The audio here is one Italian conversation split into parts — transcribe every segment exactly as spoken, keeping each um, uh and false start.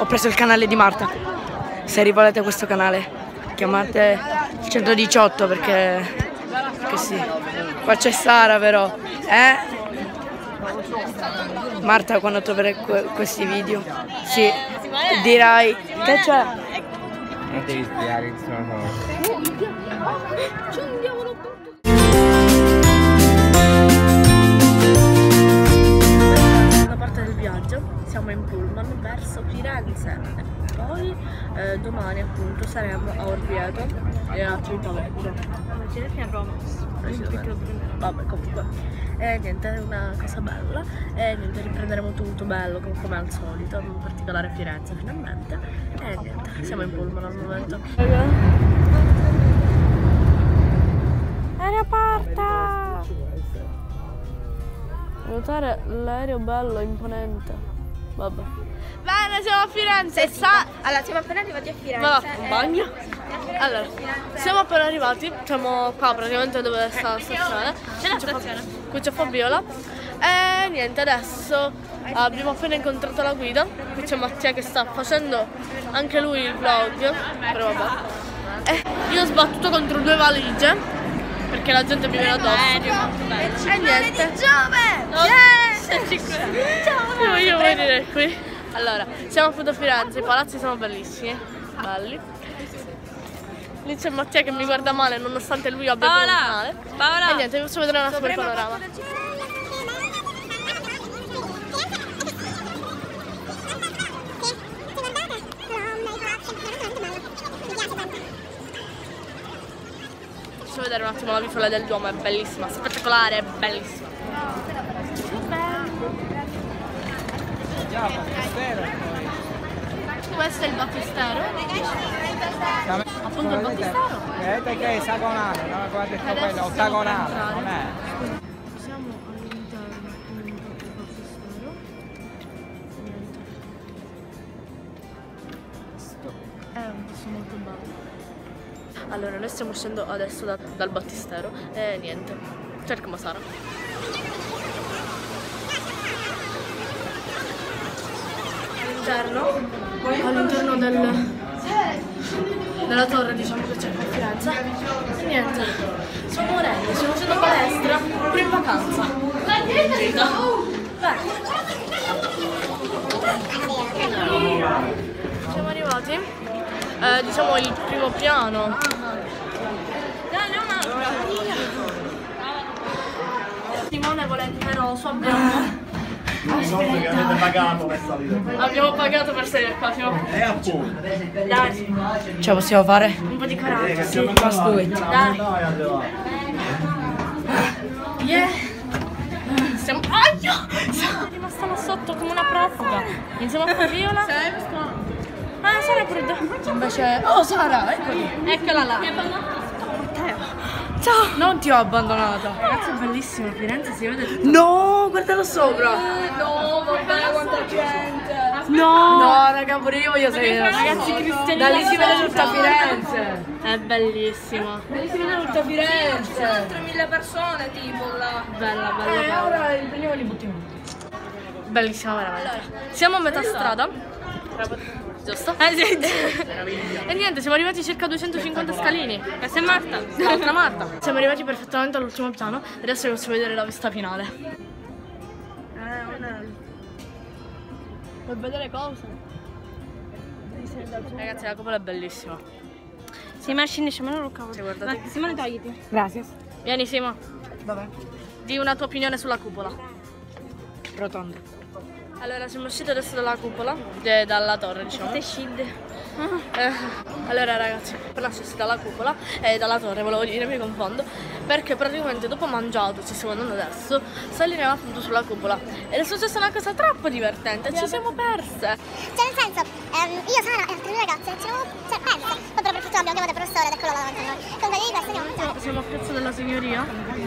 ho preso il canale di Marta. Se rivolete questo canale, chiamate il centodiciotto perché, perché sì. Qua c'è Sara però, eh? Marta, quando troverai que questi video, sì, dirai che c'è? Non devi spiegare il suo nome. Una parte del viaggio, siamo in pullman verso Firenze. Poi eh, domani appunto saremo a Orvieto e a Civitavecchia. a Roma. Vabbè, comunque. E niente, è una cosa bella. E niente, riprenderemo tutto bello come al solito, in particolare a Firenze finalmente. E niente, siamo in pullman al momento. Aeroporto! Notare l'aereo bello, imponente. Vabbè. Bene, siamo a Firenze. Sa Allora, siamo appena arrivati a Firenze. Ma va, bagno. Allora, siamo appena arrivati, siamo qua praticamente dove sta la stazione. C'è la stazione. Qui c'è Fabiola. E niente, adesso abbiamo appena incontrato la guida. Qui c'è Mattia che sta facendo anche lui il vlog. Però vabbè. E io ho sbattuto contro due valigie perché la gente mi viene addosso. E niente. Giove! Io voglio venire qui. Allora, siamo appunto a Firenze, i palazzi sono bellissimi, belli. Lì c'è Mattia che mi guarda male nonostante lui abbia un male. Paola! E niente, vi faccio vedere un attimo il panorama. Faccio vedere un attimo la visuale del Duomo, è bellissima, spettacolare, è bellissima. Questo è il battistero. Appunto il battistero. Vedete che è esagonale, no? Guarda il quello, ottagonale, non è? Siamo all'interno appunto del battistero. Niente. È un posto molto bello. Allora, noi stiamo uscendo adesso da, dal battistero e niente. Cerchiamo Sara. All'interno, all'interno del, della torre, diciamo che c'è a Firenze. E niente, stiamo morendo, stiamo facendo palestra pure in vacanza. Gita. Beh. Siamo arrivati, eh, diciamo il primo piano. Simone vuole il peroso, abbiamo... Che avete pagato per salire. Abbiamo pagato per salire qua, siamo... E appunto. Dai, Ce la possiamo fare? un po' di coraggio, sì. Just do it. Dai. Yeah. Siamo... Aio! Siamo rimasta là sotto come una profuga. Insieme a Fabiola. Ah, Sara pure da... Invece... Oh Sara, eccoli. Eccola là. Matteo. Ciao. Non ti ho abbandonata. Ragazzi, è bellissimo, Firenze si vede tutto. No, guardalo sopra. No, vabbè, quanta gente. No. No, raga, pure io voglio sapere. Ragazzi, cristiani. Da lì si vede tutta Firenze. È bellissimo. Da lì si vede tutta Firenze. tremila persone tipo là. Bella, bella, E bella. ora li prendiamo e li buttiamo. Bellissima veramente. Siamo a metà strada. Giusto? Eh sì. E niente, siamo arrivati circa a duecentocinquanta scalini. Questa è Marta. L'altra Marta. Siamo arrivati perfettamente all'ultimo piano. Adesso vi faccio vedere la vista finale. Eh, non Vuoi vedere cosa? Ragazzi, la cupola è bellissima. Sì, ma scendi, ma non lo cavo. Guardate. Simone, togliti. Grazie. Vieni Simo, Vabbè. di una tua opinione sulla cupola. Rotonda. Allora, siamo usciti adesso dalla cupola, de, dalla torre, diciamo. Te scende. Eh, allora ragazzi, appena usciti dalla cupola e dalla torre, volevo dire, mi confondo, perché praticamente dopo mangiato, ci stiamo andando adesso, saliremo appunto sulla cupola. Ed è successa una cosa troppo divertente, ci siamo perse. Cioè nel senso, ehm, io, Sara e altre due ragazze ci siamo cioè, perse. Poi però per fortuna abbiamo chiamato il professore ed eccolo là davanti a noi. Comunque di questo andiamo a mangiare. Siamo a Piazza della Signoria.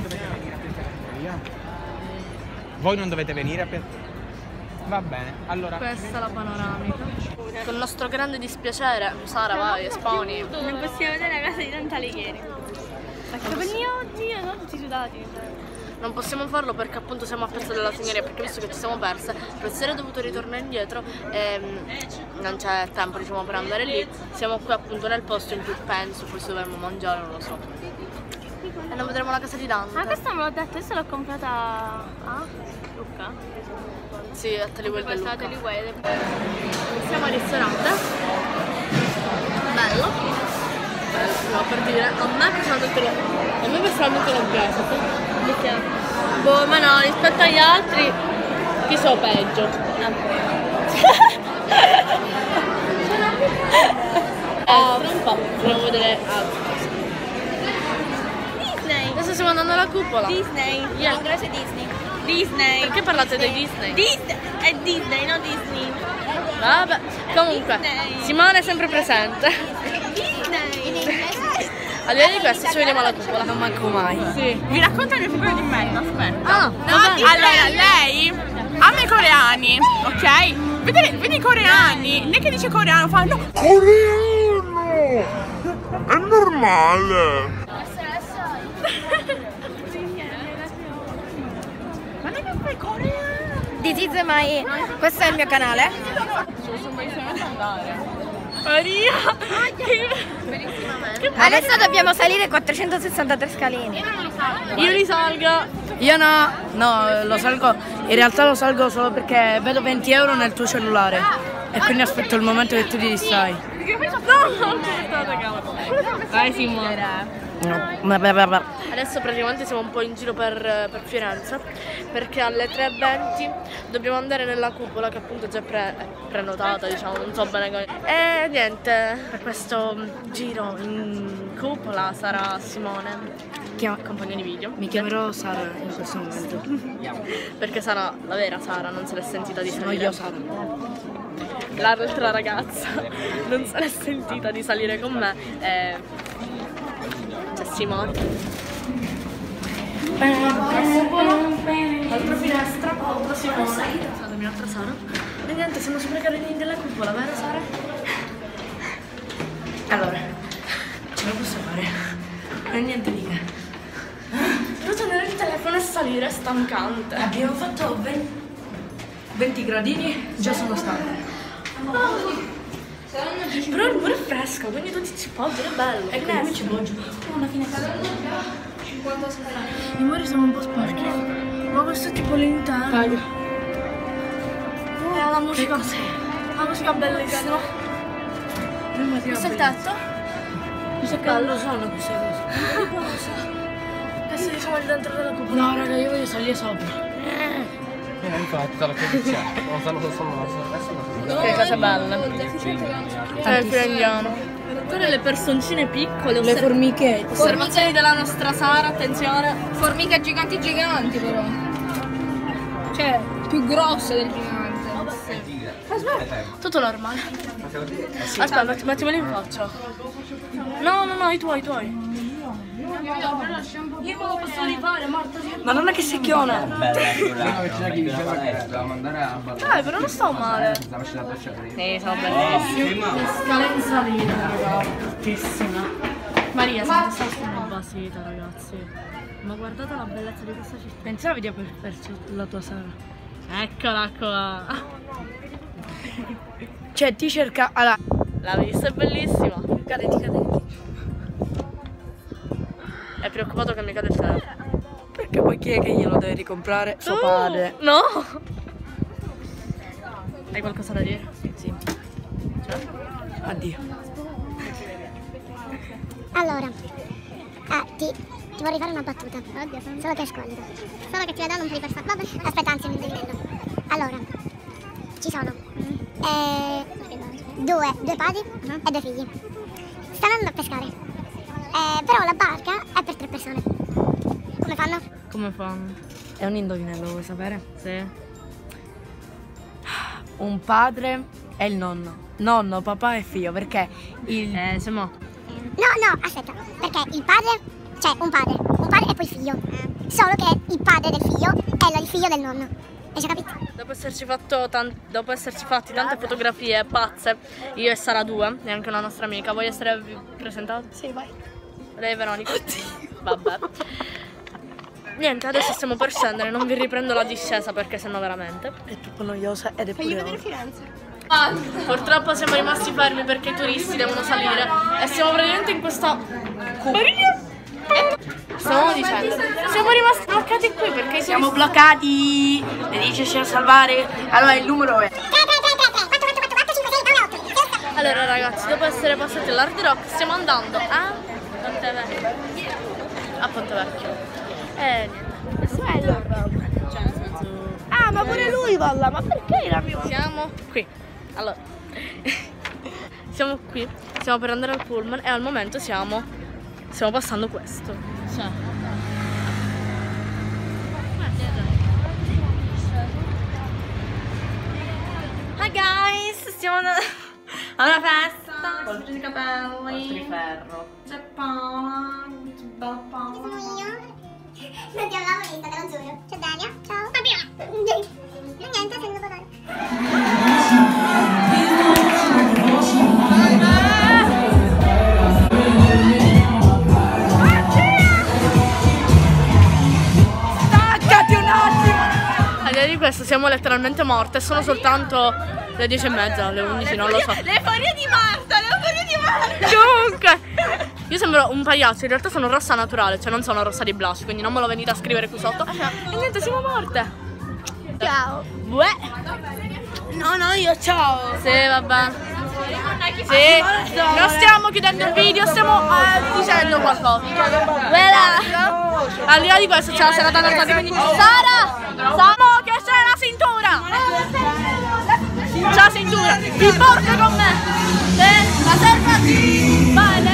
Voi non dovete venire a Piazza. Va bene, allora. Questa è la panoramica. Con il nostro grande dispiacere, Sara vai, esponi. Non possiamo vedere la casa di Tanta Alighieri. Ma che oddio, sono tutti sudati. non possiamo farlo perché appunto siamo a Piazza della Signoria, perché visto che ci siamo perse, per essere dovuto ritornare indietro ehm, non c'è tempo, diciamo, per andare lì. Siamo qui appunto nel posto in cui penso poi dovremmo mangiare, non lo so. E non vedremo la casa di Dante. Ma questa me l'ho detto, adesso l'ho comprata a Luca. Sì, a Teliwell del Questa Luca. Teliwell. Siamo al ristorante. Bello. Bello, no, per dire, a me personalmente lo, a me personalmente non piace. Perché? Boh, ma no, rispetto agli altri chi so peggio. Eh, tra un po' volevo vedere altro. Disney. Adesso stiamo andando alla cupola. Disney. Yeah. L'ingresso è Disney. Disney. Perché parlate dei Disney? Disney. È Disney, non Disney. Vabbè, comunque, Disney. Simone è sempre presente. Disney. Al di là di questo ci vediamo alla cupola. Non manco mai. Sì. Vi racconto il mio problema di merda, aspetta. Ah, vabbè. Allora, lei ama i coreani, ok? Vedi, vedi i coreani, lei che dice coreano fa no. Coreano! È normale! Ma non è che fai coreano? This is my... Questo è il mio canale. Maria! Adesso dobbiamo salire quattrocentosessantatré scalini. Io risalgo. Io no, no, lo salgo, in realtà lo salgo solo perché vedo venti euro nel tuo cellulare e quindi aspetto il momento che tu ti distrai. No, non c'è stata calma. Vai Simone. No, ma beh, beh, beh. Adesso praticamente siamo un po' in giro per, per Firenze perché alle tre e venti dobbiamo andare nella cupola che appunto è già pre, è prenotata, diciamo, non so bene come. E niente, per questo giro in cupola sarà Simone, Chiama- compagno di video. Mi chiamerò Sara in questo momento. Perché Sara, la vera Sara, non se l'è sentita di Sono salire. io Sara. L'altra ragazza non se l'è sentita di salire con me. E... c'è Simone. Altra finestra, altra Simone. Scusatemi, altra Sara. E niente, siamo super carini della cupola, vero Sara? Allora, ce la posso fare? Non è niente di che. Però tenere il telefono e salire è stancante. Abbiamo fatto venti gradini, già sono stanca. Però il muro è fresco, quindi tu ti ci poggi, è bello. E quindi mi ci poggio. Una finestra. I muri sono un po' sporchi. Ma questo è tipo l'interno. È la musica. Che cos'è? La musica bellissima. Questo è il tetto. Questo che non lo sono queste cose. Adesso siamo dentro della cupola. No raga, io voglio salire sopra. Eh, infatti, te lo che c'è. Non sanno solo adesso. Che cosa bella. È il pirandiano. Tutte le personcine piccole. Le osserv- formichette. Osservazioni della nostra Sara, attenzione. Formiche giganti giganti però. Cioè, più grosse del gigante. Tutto normale. Aspetta, metti- mettimeli in faccia. No, no, no, i tuoi, i tuoi. Io me lo posso rifare, Marta. Ma non è che secchiona. Prima che c'era chi diceva che doveva mandare a ballare. Dai, però non sto male. Stava uscendo la doccia prima. Sì, sono bellissimi. Le scale in salita, raga. Bruttissima. Maria, senti sta una basita, ragazzi. Ma guardate la bellezza di questa città. Pensavi di aver perso la tua Sara. Eccola qua. Cioè ti cerca. Allora. La vista è bellissima. Cadeti, cadeti. È preoccupato che mi cade il telefono. Perché poi chi è che glielo deve ricomprare? Suo padre. No! Hai qualcosa da dire? Sì. Cioè? Addio. Allora, ah, ti, ti vorrei fare una battuta. Solo che è squallida. Solo che ti vedo non per i Vabbè, aspetta, anzi, mi indovinello. Allora, ci sono eh, due, due padri e due figli. Stanno andando a pescare. Eh, però la barca è per tre persone. Come fanno? Come fanno? È un indovinello, vuoi sapere? Sì. Un padre e il nonno. Nonno, papà e figlio, perché il. Eh, siamo. No, no, aspetta. Perché il padre, cioè un padre, un padre e poi il figlio. Solo che il padre del figlio è il figlio del nonno. Hai già capito? Dopo esserci, fatto tan- dopo esserci fatti tante fotografie pazze, io e Sara due, e anche una nostra amica, voglio essere presentata? Sì, vai. Lei è Veronica. Vabbè. Niente, adesso stiamo per scendere, non vi riprendo la discesa perché sennò veramente È troppo noiosa ed è pure ora. Ah, purtroppo siamo rimasti fermi perché i turisti devono salire e siamo praticamente in questa Stiamo dicendo, siamo rimasti bloccati qui perché i Siamo bloccati! Veniteci a salvare! Allora il numero è... Allora ragazzi, dopo essere passati all'Hard Rock stiamo andando a Ponte Vecchio. A Ponte Vecchio. E niente. Ah, ma pure lui balla! Ma perché la mia... Siamo qui. Allora. Siamo qui. Stiamo per andare al pullman e al momento siamo. Stiamo passando questo. Cioè. Hi guys! Stiamo andando a una festa. Colpi di capelli. Ferro. C'è Paola. C'è bella Paola. Sono io. Non ti avevo vista, te lo giuro. C'è Dalia. Ciao. Fabiola. E niente, sento parlare. Staccati un attimo! Al di là di questo siamo letteralmente morte, sono soltanto le dieci e mezza, le undici, non lo so. L'euforia di Marta, l'euforia di Marta! Comunque, io sembro un pagliaccio, in realtà sono rossa naturale, cioè non sono rossa di blush, quindi non me lo venite a scrivere qui sotto. E niente, siamo morte. Ciao. Uè. No, no, io ciao! Sì, vabbè. Sì, non stiamo chiudendo il video, stiamo eh, dicendo qualcosa. Voilà. Al di là di questo c'è la serata danzata, quindi Sara! Samo che c'è la cintura! C'è la cintura! Vi porto con me! Sì, la serva! Vale!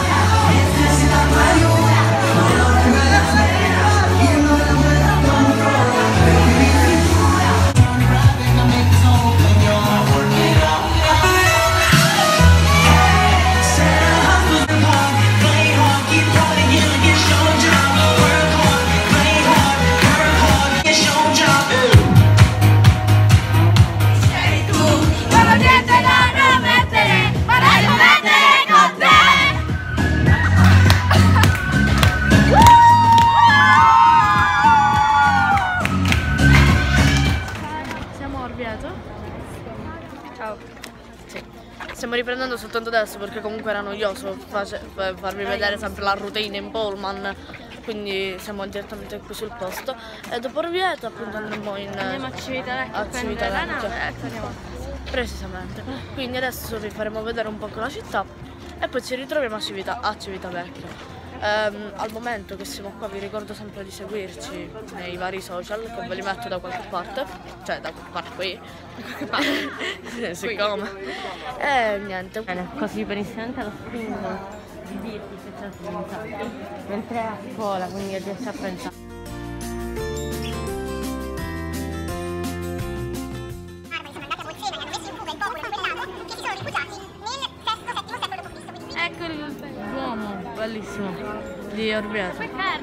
Ciao. Sì. Stiamo riprendendo soltanto adesso perché comunque era noioso farvi vedere sempre la routine in pullman. Quindi siamo direttamente qui sul posto. E dopo Orvieto appunto andremo in Andiamo a Civitavecchia a prendere la nave e ecco andiamo a casa. Precisamente. Quindi adesso vi faremo vedere un po' la città e poi ci ritroviamo a, Civita, a Civitavecchia. Um, al momento che siamo qua vi ricordo sempre di seguirci nei vari social che ve li metto da qualche parte, cioè da qualche parte qui, siccome e niente. Bene, così per iniziare lo spingo di dirti che c'è pensato mentre è a scuola, quindi riesci a pensare. Eccoli l'uomo bellissimo di Orvieto.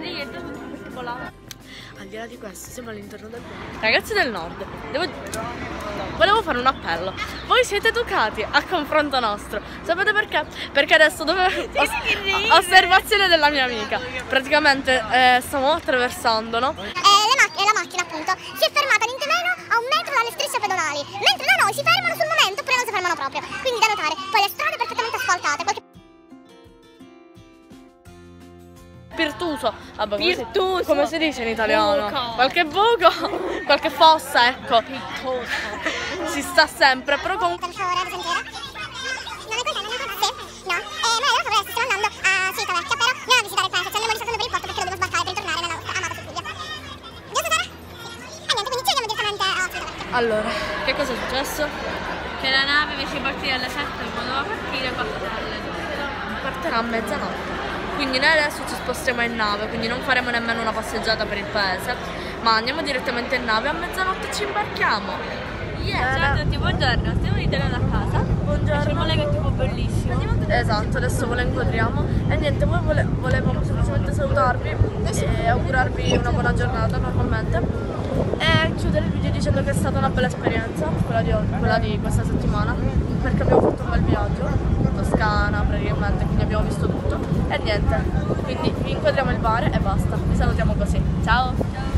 Al di là di questo siamo all'interno del mondo. Ragazzi del nord, devo... volevo fare un appello. Voi siete educati a confronto nostro. Sapete perché? Perché adesso dove... Os... osservazione della mia amica. Praticamente eh, stiamo attraversando, no? Eh, la, mac la macchina appunto si è fermata niente meno a un metro dalle strisce pedonali. Mentre da noi si fermano sul momento oppure non si fermano proprio. Quindi da notare. Poi le strade perfettamente asfaltate. Qualche... Pirtuso, vabbè, Pirtuso. Come, si, come si dice in italiano? Buco. Qualche buco, qualche fossa, ecco. Si sta sempre, però comunque. Non è quella, non è quella? Sì? No? Eh, noi adesso adesso stiamo andando a Civitavecchia, però andiamo a visitare il paese, andiamo risalendo per il porto perché lo dobbiamo sbarcare per ritornare nella nostra amata Sicilia. Giusto Sara? Sì. E niente, quindi ci vediamo direttamente a Civitavecchia. Allora, che cosa è successo? Che la nave invece di partire alle sette non doveva partire, partirà alle due. Partirà a mezzanotte. Quindi noi adesso ci spostiamo in nave, quindi non faremo nemmeno una passeggiata per il paese, ma andiamo direttamente in nave, a mezzanotte ci imbarchiamo. Yeah. Ciao a tutti, buongiorno, stiamo ritornando a casa. Buongiorno. C'è un collega tipo bellissimo. Esatto, adesso ve lo incontriamo. E niente, voi vole volevamo semplicemente salutarvi e augurarvi una buona giornata normalmente. E chiudere il video dicendo che è stata una bella esperienza, quella di, quella di questa settimana, perché abbiamo fatto un bel viaggio. Toscana praticamente, quindi abbiamo visto tutto e niente, quindi vi inquadriamo il bar e basta, vi salutiamo così, ciao!